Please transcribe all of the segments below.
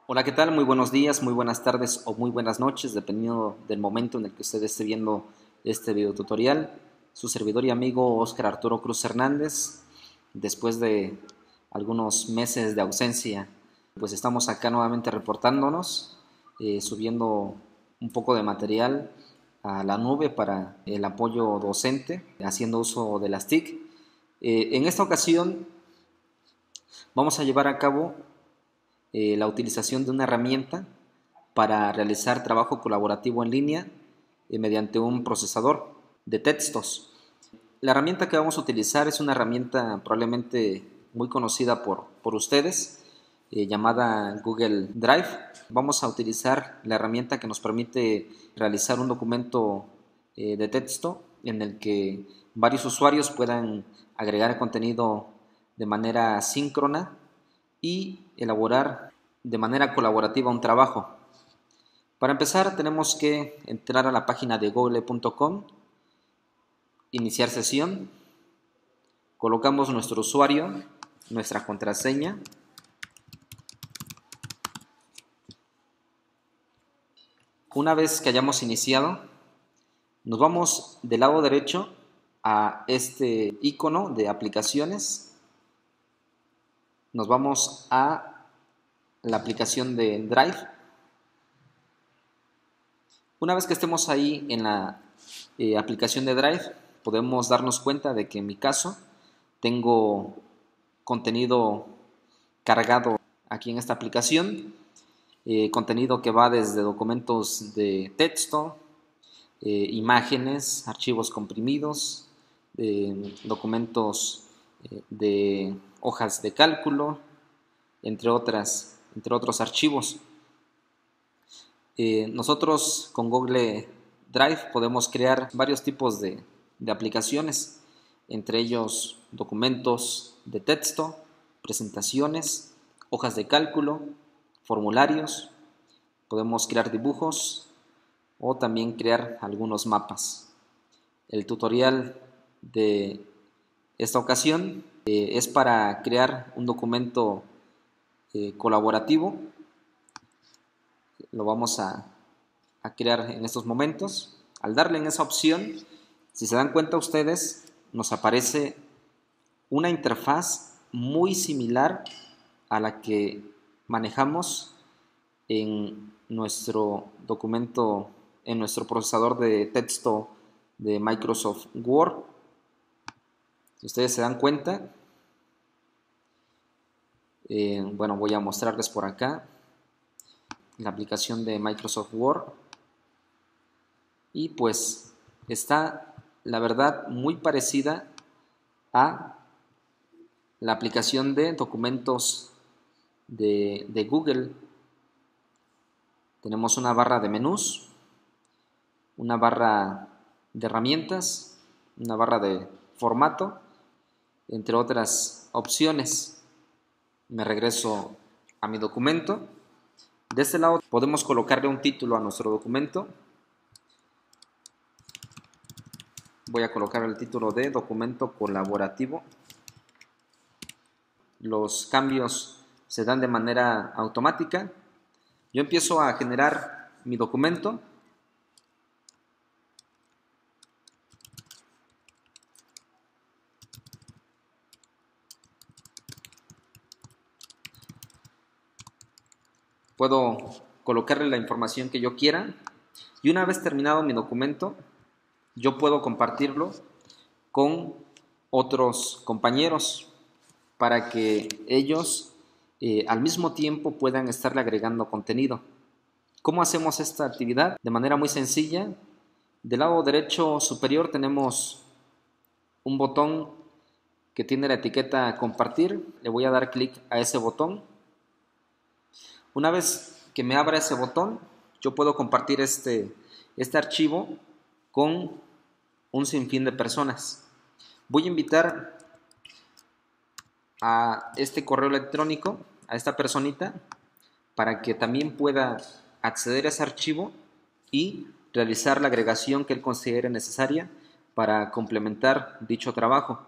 Hola, ¿qué tal? Muy buenos días, muy buenas tardes o muy buenas noches, dependiendo del momento en el que usted esté viendo este video tutorial. Su servidor y amigo Óscar Arturo Cruz Hernández, después de algunos meses de ausencia, pues estamos acá nuevamente reportándonos, subiendo un poco de material a la nube para el apoyo docente, haciendo uso de las TIC. En esta ocasión vamos a llevar a cabo la utilización de una herramienta para realizar trabajo colaborativo en línea mediante un procesador de textos. La herramienta que vamos a utilizar es una herramienta probablemente muy conocida por ustedes, llamada Google Drive. Vamos a utilizar la herramienta que nos permite realizar un documento de texto en el que varios usuarios puedan agregar contenido de manera síncrona y elaborar de manera colaborativa un trabajo. Para empezar tenemos que entrar a la página de google.com, iniciar sesión, colocamos nuestro usuario, nuestra contraseña. Una vez que hayamos iniciado, nos vamos del lado derecho a este icono de aplicaciones, nos vamos a la aplicación de Drive. Una vez que estemos ahí en la aplicación de Drive, podemos darnos cuenta de que en mi caso tengo contenido cargado aquí en esta aplicación, contenido que va desde documentos de texto, imágenes, archivos comprimidos, documentos de hojas de cálculo, entre otros archivos. Nosotros con Google Drive podemos crear varios tipos de aplicaciones, entre ellos documentos de texto, presentaciones, hojas de cálculo, formularios, podemos crear dibujos o también crear algunos mapas. El tutorial de esta ocasión es para crear un documento colaborativo. Lo vamos a crear en estos momentos. Al darle en esa opción, si se dan cuenta ustedes, nos aparece una interfaz muy similar a la que manejamos en nuestro documento, en nuestro procesador de texto de Microsoft Word. Si ustedes se dan cuenta, bueno, voy a mostrarles por acá la aplicación de Microsoft Word y pues está, la verdad, muy parecida a la aplicación de documentos de Google. Tenemos una barra de menús, una barra de herramientas, una barra de formato, entre otras opciones. Me regreso a mi documento. De este lado podemos colocarle un título a nuestro documento. Voy a colocar el título de documento colaborativo. Los cambios se dan de manera automática. Yo empiezo a generar mi documento. Puedo colocarle la información que yo quiera y una vez terminado mi documento, yo puedo compartirlo con otros compañeros para que ellos al mismo tiempo puedan estarle agregando contenido. ¿Cómo hacemos esta actividad? De manera muy sencilla. Del lado derecho superior tenemos un botón que tiene la etiqueta compartir. Le voy a dar clic a ese botón. Una vez que me abra ese botón, yo puedo compartir este archivo con un sinfín de personas. Voy a invitar a este correo electrónico, a esta personita, para que también pueda acceder a ese archivo y realizar la agregación que él considere necesaria para complementar dicho trabajo.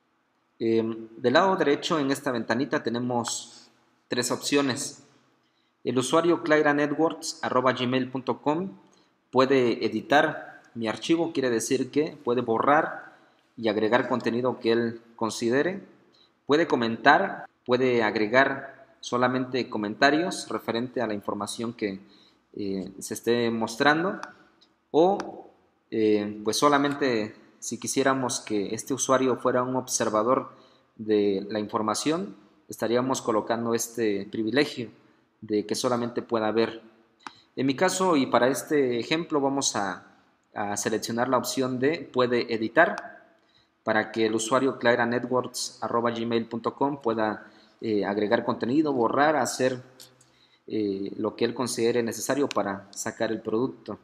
Del lado derecho en esta ventanita tenemos tres opciones. El usuario clairanetworks@gmail.com puede editar mi archivo, quiere decir que puede borrar y agregar contenido que él considere, puede comentar, puede agregar solamente comentarios referente a la información que se esté mostrando, o pues solamente si quisiéramos que este usuario fuera un observador de la información, estaríamos colocando este privilegio de que solamente pueda ver. En mi caso y para este ejemplo vamos a seleccionar la opción de puede editar para que el usuario clairanetworks@gmail.com pueda agregar contenido, borrar, hacer lo que él considere necesario para sacar el producto.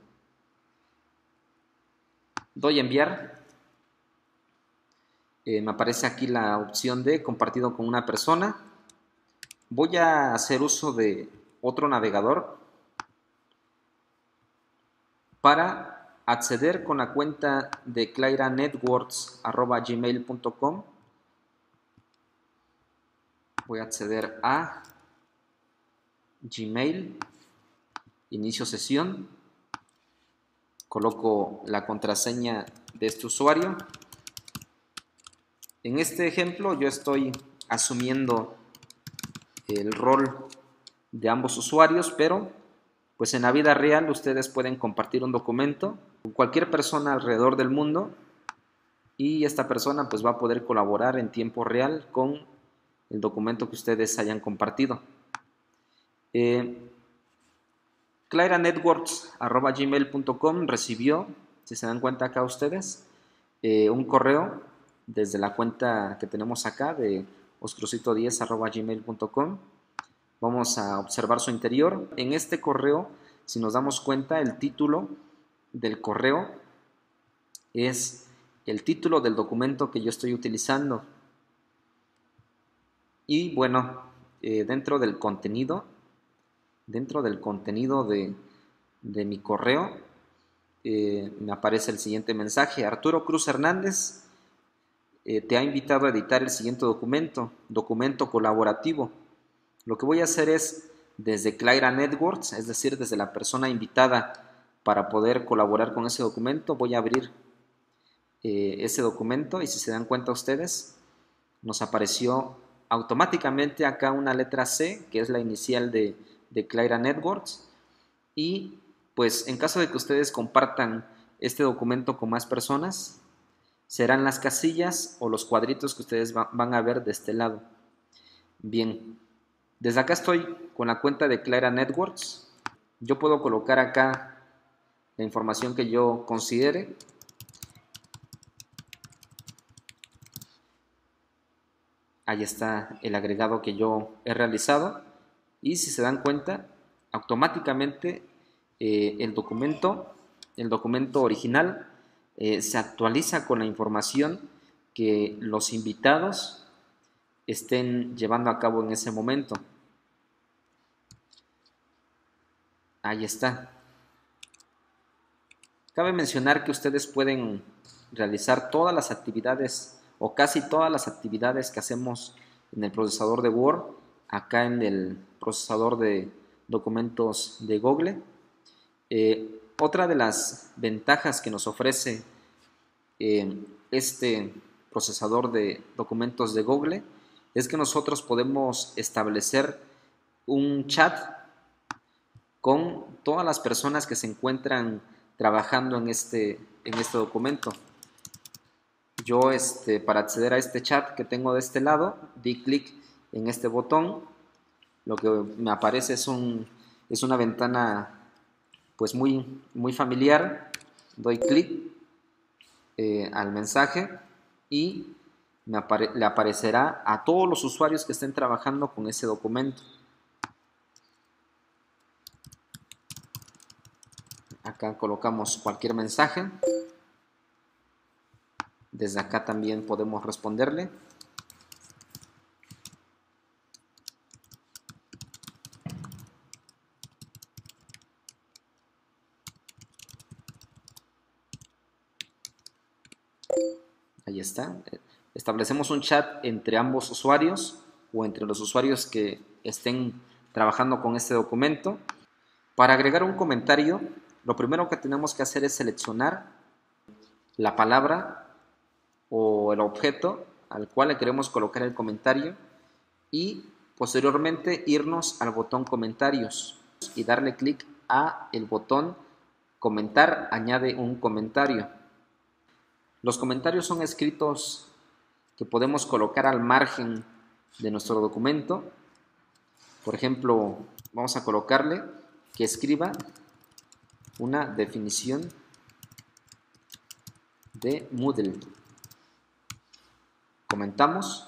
Doy a enviar. Me aparece aquí la opción de compartido con una persona. Voy a hacer uso de otro navegador para acceder con la cuenta de clairanetworks@gmail.com. Voy a acceder a Gmail, inicio sesión, coloco la contraseña de este usuario. En este ejemplo yo estoy asumiendo el rol de ambos usuarios, pero pues en la vida real ustedes pueden compartir un documento con cualquier persona alrededor del mundo y esta persona pues va a poder colaborar en tiempo real con el documento que ustedes hayan compartido. clairanetworks@gmail.com recibió, si se dan cuenta acá ustedes, un correo desde la cuenta que tenemos acá de oscrucito10@gmail.com. Vamos a observar su interior. En este correo, si nos damos cuenta, el título del correo es el título del documento que yo estoy utilizando. Y bueno, dentro del contenido de mi correo, me aparece el siguiente mensaje: Arturo Cruz Hernández te ha invitado a editar el siguiente documento colaborativo. Lo que voy a hacer es, desde Claira Networks, es decir, desde la persona invitada para poder colaborar con ese documento, voy a abrir ese documento y si se dan cuenta ustedes, nos apareció automáticamente acá una letra C, que es la inicial de Claira Networks, y pues en caso de que ustedes compartan este documento con más personas, serán las casillas o los cuadritos que ustedes van a ver de este lado. Bien, desde acá estoy con la cuenta de Claira Networks. Yo puedo colocar acá la información que yo considere. Ahí está el agregado que yo he realizado y si se dan cuenta, automáticamente el documento original se actualiza con la información que los invitados estén llevando a cabo en ese momento. Ahí está. Cabe mencionar que ustedes pueden realizar todas las actividades o casi todas las actividades que hacemos en el procesador de Word, acá en el procesador de documentos de Google. Otra de las ventajas que nos ofrece este procesador de documentos de Google es que nosotros podemos establecer un chat con todas las personas que se encuentran trabajando en este documento. Yo para acceder a este chat que tengo de este lado, di clic en este botón. Lo que me aparece es una ventana pues muy familiar. Doy clic al mensaje y le aparecerá a todos los usuarios que estén trabajando con ese documento. Acá colocamos cualquier mensaje. Desde acá también podemos responderle. Ahí está. Establecemos un chat entre ambos usuarios o entre los usuarios que estén trabajando con este documento. Para agregar un comentario, lo primero que tenemos que hacer es seleccionar la palabra o el objeto al cual le queremos colocar el comentario y posteriormente irnos al botón comentarios y darle clic a el botón comentar, añade un comentario. Los comentarios son escritos que podemos colocar al margen de nuestro documento. Por ejemplo, vamos a colocarle que escriba una definición de Moodle. Comentamos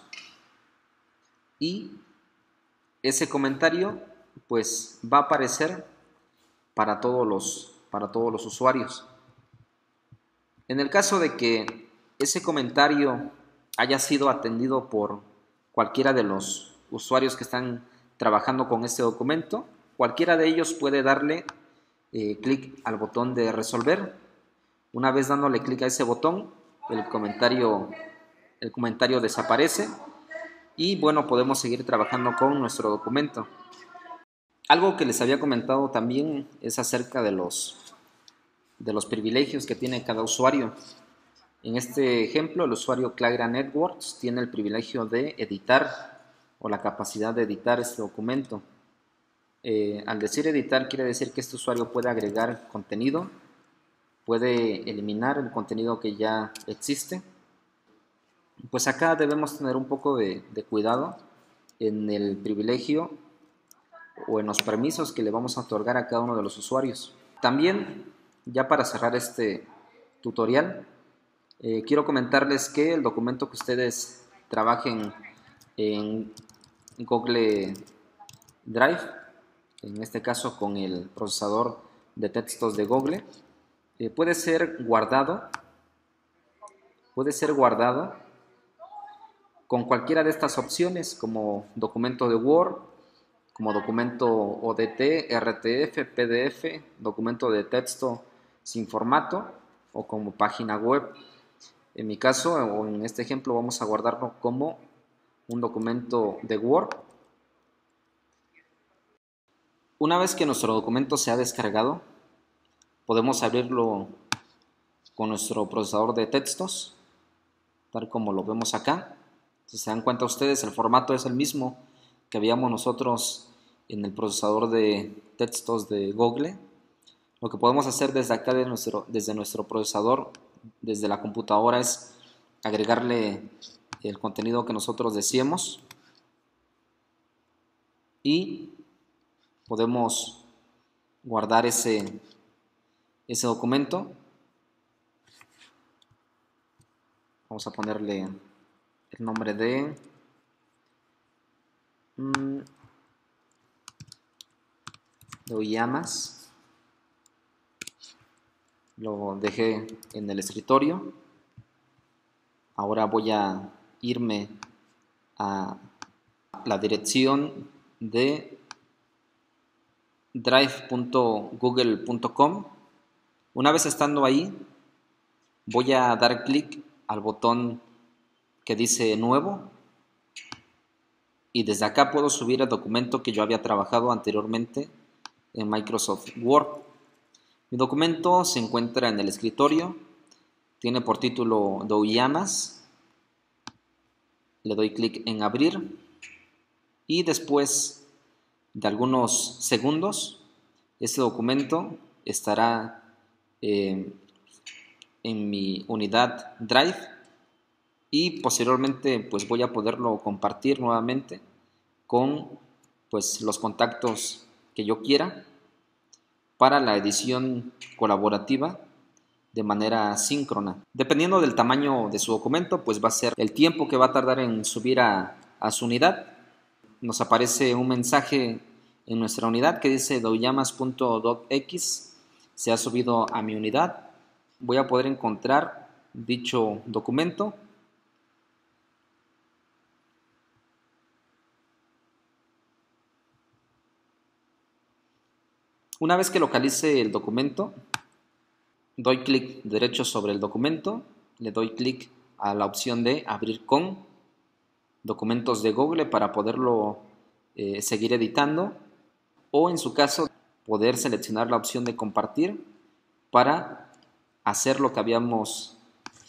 y ese comentario pues va a aparecer para todos los usuarios. En el caso de que ese comentario haya sido atendido por cualquiera de los usuarios que están trabajando con este documento, cualquiera de ellos puede darle clic al botón de resolver. Una vez dándole clic a ese botón, el comentario desaparece y bueno, podemos seguir trabajando con nuestro documento. Algo que les había comentado también es acerca de los privilegios que tiene cada usuario. En este ejemplo, el usuario Clara Networks tiene el privilegio de editar o la capacidad de editar este documento. Al decir editar, quiere decir que este usuario puede agregar contenido, puede eliminar el contenido que ya existe. Pues acá debemos tener un poco de cuidado en el privilegio o en los permisos que le vamos a otorgar a cada uno de los usuarios. También, ya para cerrar este tutorial, quiero comentarles que el documento que ustedes trabajen en Google Drive, en este caso con el procesador de textos de Google, puede ser guardado con cualquiera de estas opciones, como documento de Word, como documento ODT, RTF, PDF, documento de texto sin formato o como página web. En mi caso, o en este ejemplo, vamos a guardarlo como un documento de Word. Una vez que nuestro documento se ha descargado, podemos abrirlo con nuestro procesador de textos, tal como lo vemos acá. Si se dan cuenta ustedes, el formato es el mismo que veíamos nosotros en el procesador de textos de Google. Lo que podemos hacer desde acá, desde nuestro procesador, desde la computadora, es agregarle el contenido que nosotros deseemos y podemos guardar ese documento. Vamos a ponerle el nombre de Oyamas. Lo dejé en el escritorio. Ahora voy a irme a la dirección de drive.google.com. Una vez estando ahí, voy a dar clic al botón que dice nuevo y desde acá puedo subir el documento que yo había trabajado anteriormente en Microsoft Word. Mi documento se encuentra en el escritorio, tiene por título Douyamas. Le doy clic en abrir y después de algunos segundos este documento estará en mi unidad Drive y posteriormente pues voy a poderlo compartir nuevamente con pues los contactos que yo quiera para la edición colaborativa de manera síncrona. Dependiendo del tamaño de su documento, pues va a ser el tiempo que va a tardar en subir a su unidad. Nos aparece un mensaje en nuestra unidad que dice douyamas.docx se ha subido a mi unidad. Voy a poder encontrar dicho documento. Una vez que localice el documento, doy clic derecho sobre el documento, le doy clic a la opción de abrir con documentos de Google para poderlo seguir editando. o en su caso poder seleccionar la opción de compartir para hacer lo que habíamos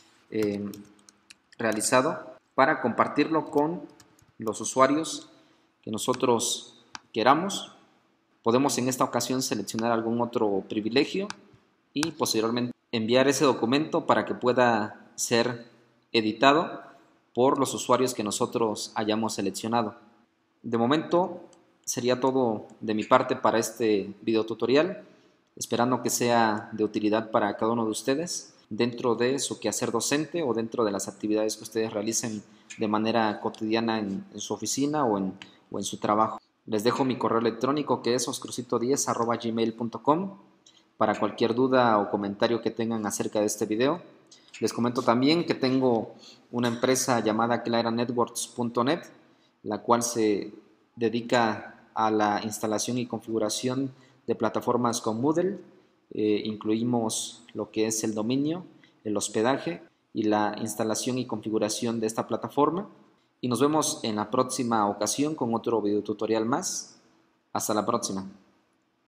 realizado, para compartirlo con los usuarios que nosotros queramos. Podemos en esta ocasión seleccionar algún otro privilegio y posteriormente enviar ese documento para que pueda ser editado por los usuarios que nosotros hayamos seleccionado. De momento sería todo de mi parte para este video tutorial, esperando que sea de utilidad para cada uno de ustedes dentro de su quehacer docente o dentro de las actividades que ustedes realicen de manera cotidiana en su oficina o en su trabajo. Les dejo mi correo electrónico, que es oscrucito10@gmail.com, para cualquier duda o comentario que tengan acerca de este video. Les comento también que tengo una empresa llamada claranetworks.net, la cual se dedica a la instalación y configuración de plataformas con Moodle. Incluimos lo que es el dominio, el hospedaje y la instalación y configuración de esta plataforma. Y nos vemos en la próxima ocasión con otro video tutorial más. Hasta la próxima.